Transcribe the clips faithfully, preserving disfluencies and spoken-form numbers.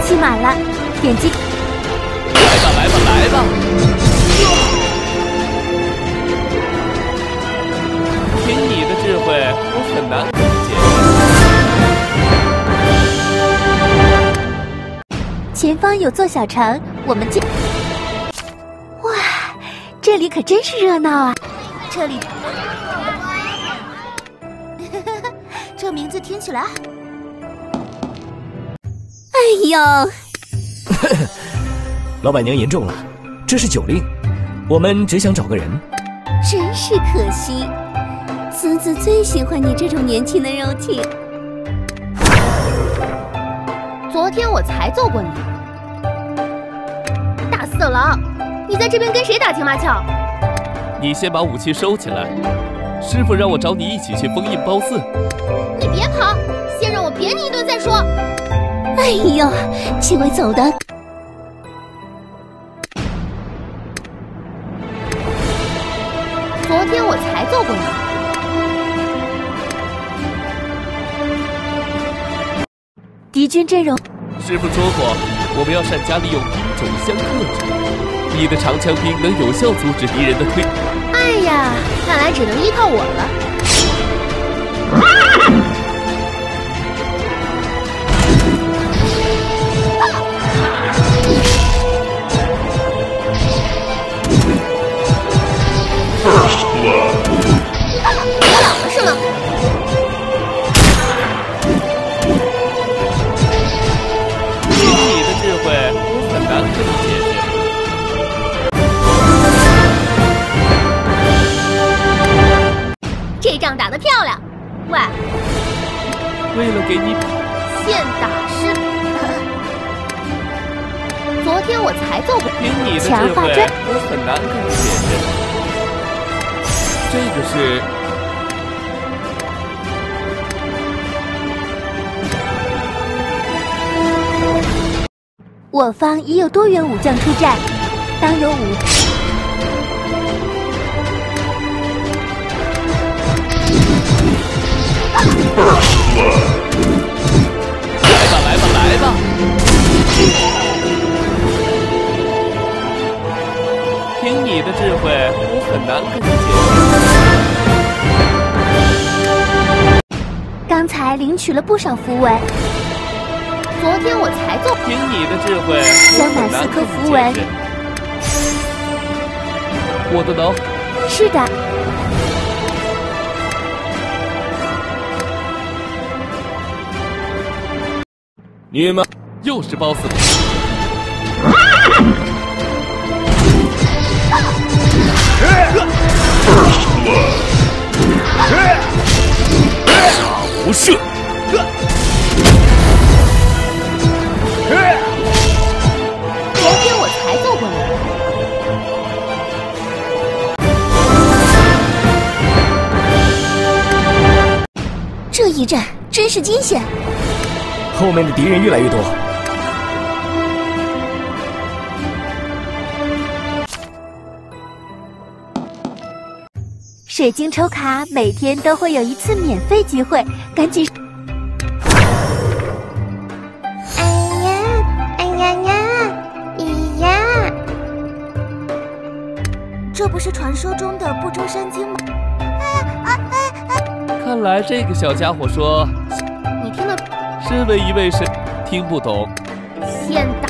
积满了，点击。 来吧，来吧，来吧！凭你的智慧，我很难跟你解释。 前方有座小城，我们进。哇，这里可真是热闹啊！这里，这名字听起来……哎呦！ 老板娘言重了，这是酒令，我们只想找个人。 真是可惜，子子最喜欢你这种年轻的肉体。 昨天我才揍过你，大色狼！你在这边跟谁打情骂俏？ 你先把武器收起来，师傅让我找你一起去封印褒姒。 你别跑，先让我扁你一顿再说。 哎呦，这位走的。 昨天我才揍过你。 敌军阵容。 师傅说过，我们要善加利用兵种相克制。你的长枪兵能有效阻止敌人的推。 哎呀，看来只能依靠我了。我老了是吗？ 凭你的智慧，我很难跟你解释。 这仗打得漂亮。喂， 为了给你现打师。昨天我才揍过。 凭你的智慧，我很难跟你解释。这个是。 我方已有多员武将出战，当有武。 来吧，来吧，来吧！凭你的智慧，我很难跟你解释。 刚才领取了不少符文。 昨天我才揍。 凭你的智慧， 镶满四颗符文。 我的脑。 是的。 你们又是褒姒。杀无赦。 昨天我才揍过你。 这一战真是惊险。 后面的敌人越来越多。 水晶抽卡每天都会有一次免费机会，赶紧！ 哎呀，哎呀呀，咿呀！ 这不是传说中的不周山精吗？ 看来这个小家伙说， 你听得？ 身为一位神，听不懂。 先打。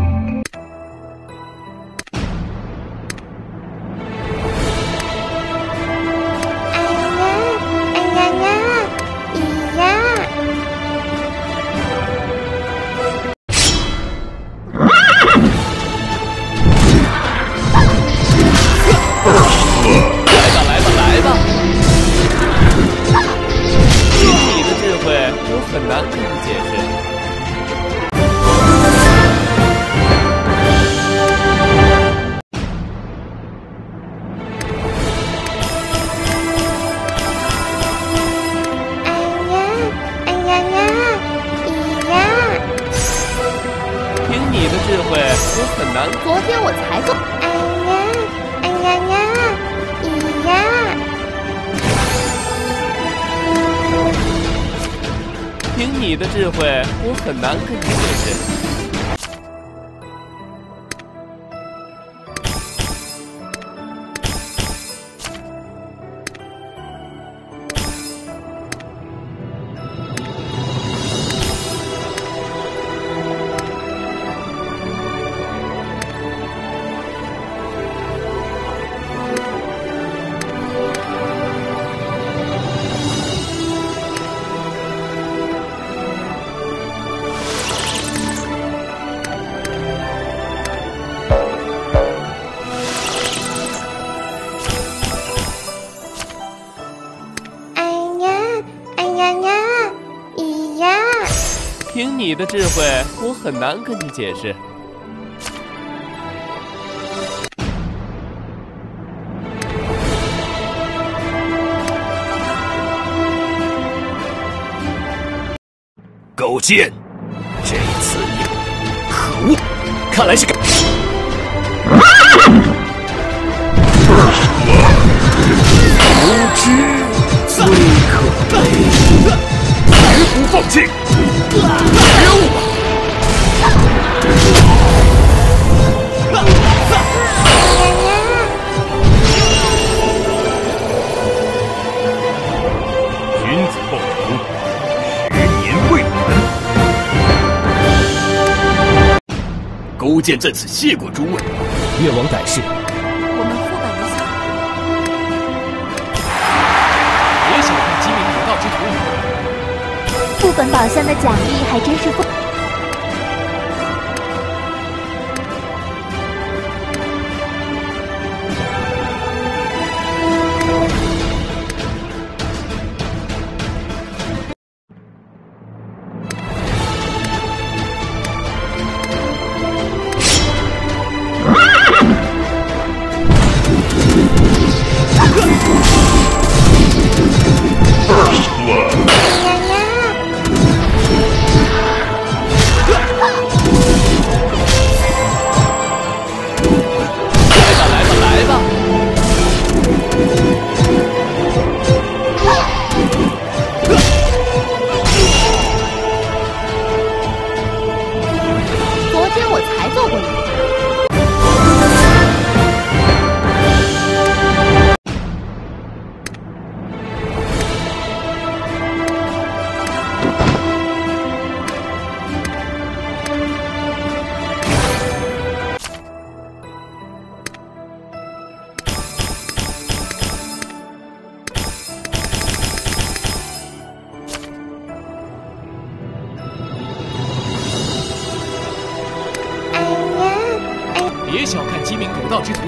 很难跟你解释。 哎呀，哎呀呀，咿呀！ 凭你的智慧，我很难。 昨天我才做。 哎呀，哎呀呀，咿呀！ 凭你的智慧，我很难跟你解释。 你的智慧，我很难跟你解释。 狗贱，这次你可恶！看来是个。无知最可悲，绝不放弃！别误！君子报仇，十年未晚。勾践在此谢过诸位，越王胆识。 我们副本一下。 别小看机敏有道之徒， 副本宝箱的奖励还真是丰。 别小看机敏有道之徒。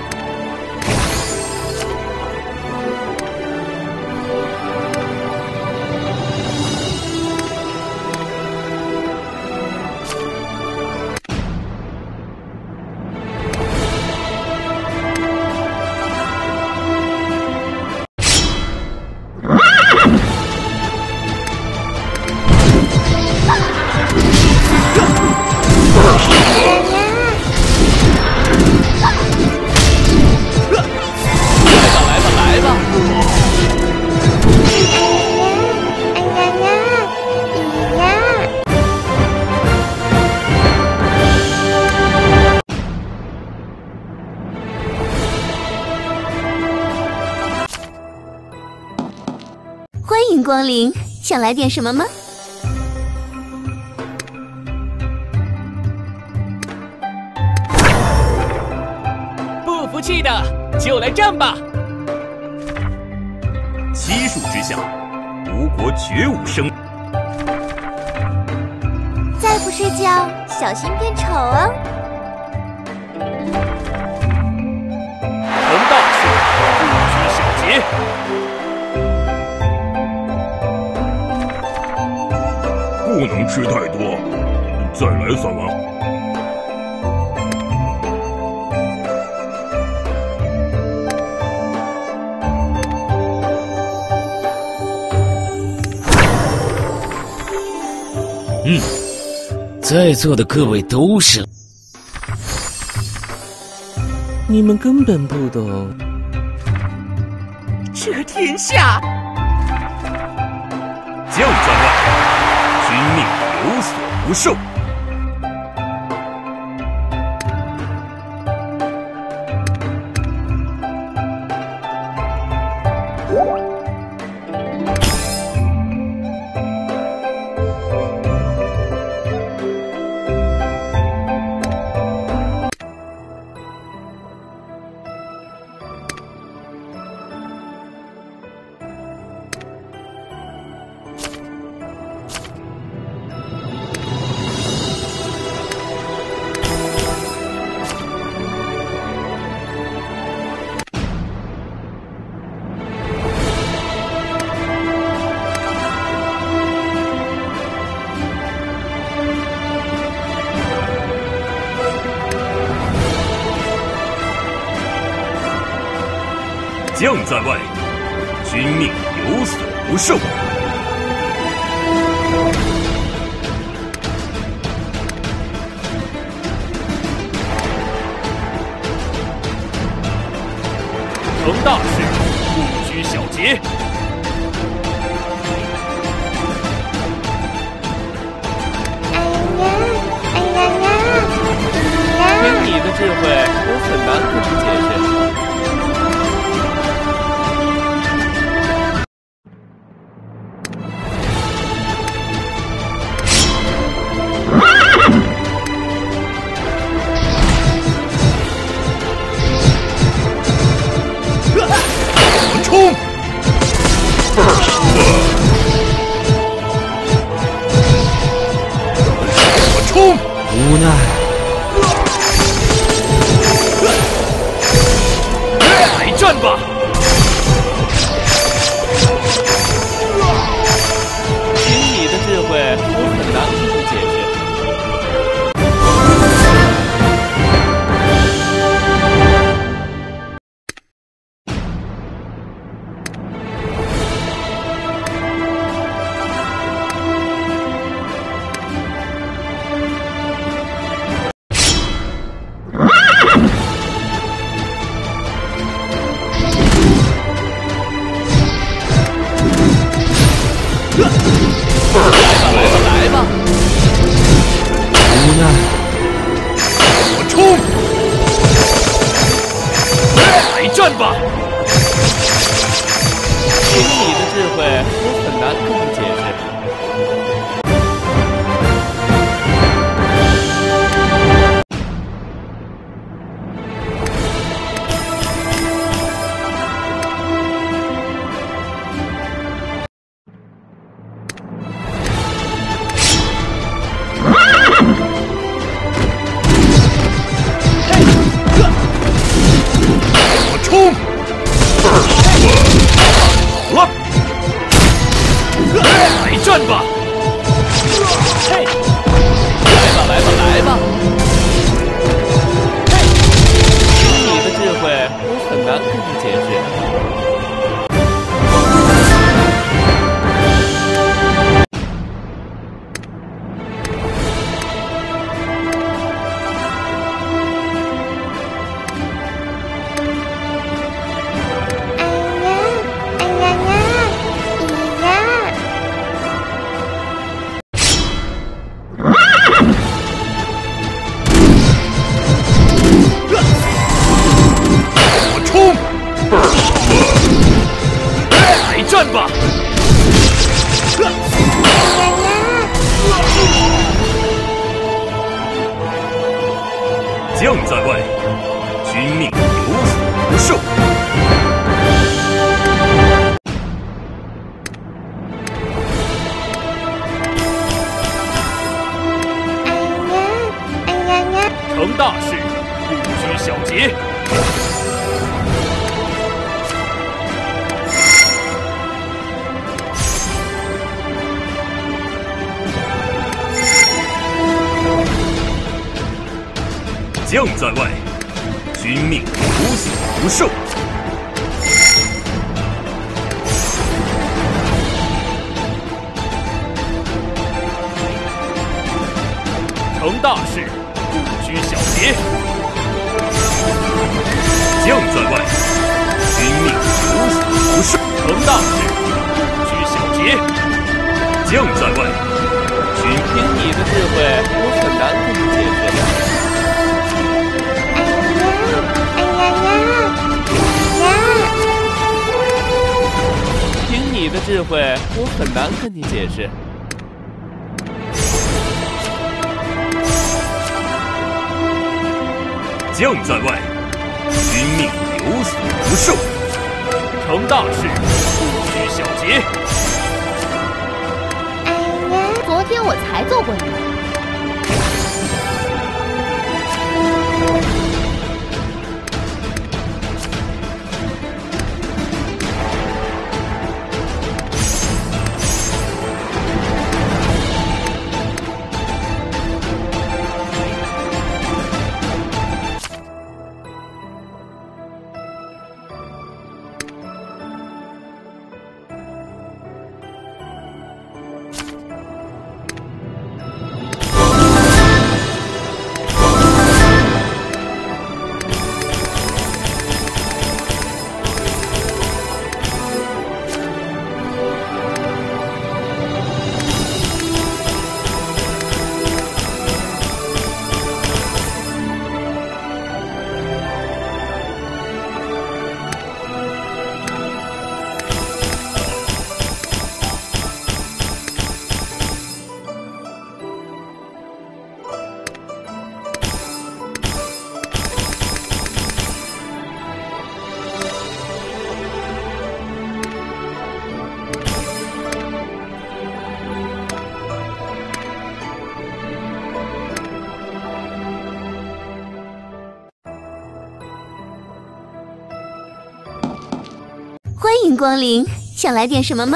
欢迎光临，想来点什么吗？ 不服气的就来战吧！ 七术之下，吴国绝无生。 再不睡觉，小心变丑哦！ 陈大师，不拘小节。不能吃太多，再来三碗。嗯，在座的各位都是，你们根本不懂这天下， 将将来。君命有所不受。 将在外，君命有所不受。 成大事，不拘小节。 凭你的智慧，我很难跟你解释。 我冲！我冲！无奈。来战吧！ 凭你的智慧，我很难跟你解释。来吧， 无奈。我冲！来战吧！ 凭你的智慧，我很难跟你解释。 好了，来战吧！ 嘿，来吧，来吧，来吧！嘿，凭你的智慧，我很难跟你解释。 来战吧！将在外，君命有所不受。成大事，不拘小节。将在外，君命有所不受。成大事，不拘小节。将在外，君命有所不受。成大事，不拘小节。将在外，君凭你的智慧，我很难跟你解释。凭你的智慧，我很难跟你解释。 将在外，君命有所不受。成大事，不拘小节。 昨天我才揍过你。 欢迎光临，想来点什么吗？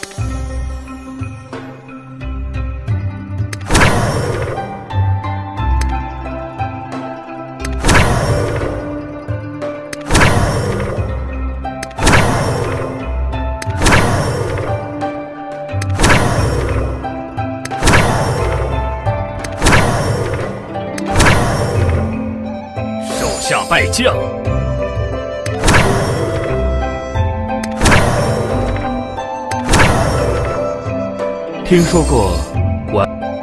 手下败将。 听说过我。